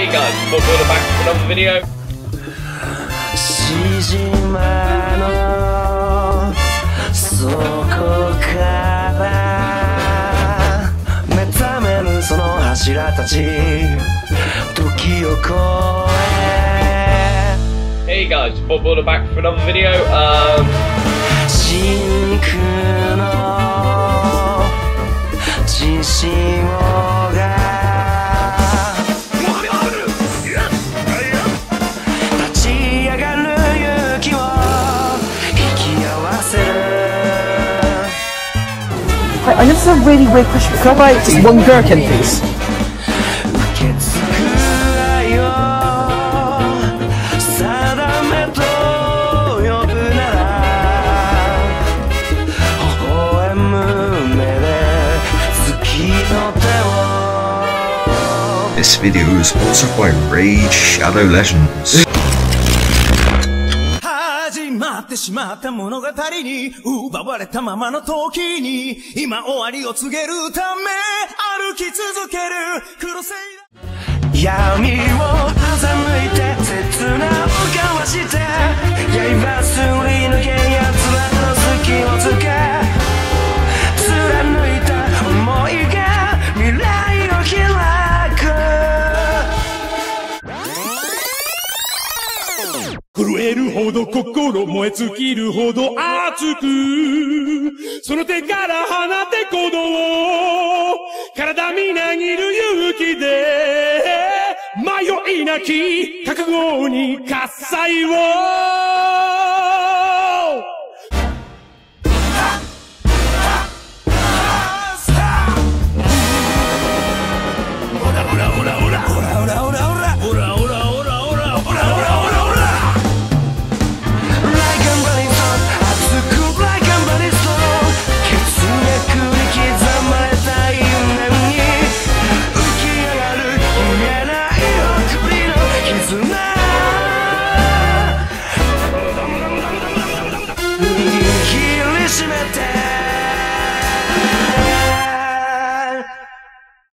guys, TheBotBuilder back with another video. しじまのそこから目覚めるその柱たち時を越え Hey guys, TheBotBuilder back for another video. 真空の自信をが I just have a really weird question. Could I buy just one gherkin, please? This video is sponsored by Raid Shadow Legends. 始まってしまった物語に奪われたままの時に今終わりを告げるため歩き続けるクロセイダー闇を欺いて切なをかわして刃すり抜け奴らの隙をつけ貫いた想いが未来を開く震えるほど心燃え尽きるほど熱くその手から放て鼓動体みなぎる勇気で迷いなき覚悟に喝采を